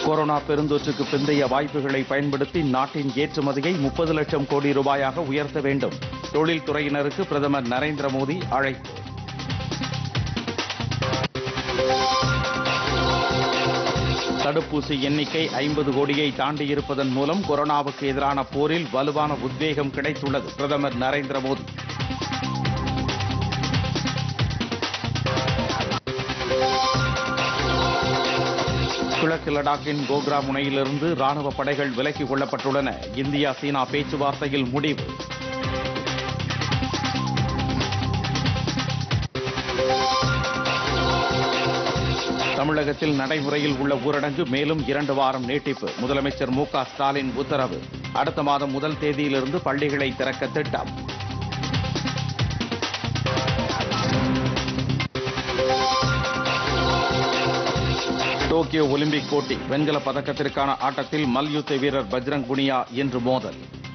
Corona பெருந்தொற்றுக்கு பிந்தைய வாய்ப்புகளை பயன்படுத்தி நாட்டின் ஏற்றுமதியை 30 லட்சம் கோடி ரூபாயாக உயர்த்த வேண்டும். தொழில்துறையினருக்கு பிரதமர் நரேந்திர மோடி அழைப்பு. தடுப்பூசி எண்ணிக்கை 50 கோடியை தாண்டியிருப்பதன் மூலம் கொரோனாவுக்கு எதிரான போரில் வலுவான உத்வேகம் கிடைத்துள்ளது. பிரதமர் நரேந்திர மோடி. கிழக்கு லடாக்கின் கோக்ரா முனையிலிருந்து ராணுவ படைகள் விலக்கிக் கொள்ளப்பட்டுள்ளன. இந்தியா சீனா பேச்சுவார்த்தையில் முடிவு. தமிழகத்தில் நடைமுறையில் உள்ள ஊரடங்கு மேலும் 2 வாரம் நீட்டிப்பு. முதலமைச்சர் மு.க. ஸ்டாலின் உத்தரவு. அடுத்த மாதம் 1 தேதியிலிருந்து பள்ளிகளை திறக்க திட்டம். டோக்கியோ ஒலிம்பிக் போட்டி வெண்கல பதக்கத்திற்கான ஆட்டத்தில் மல்யுத்த வீரர் பஜ்ரங் புனியா இன்று மோதல்.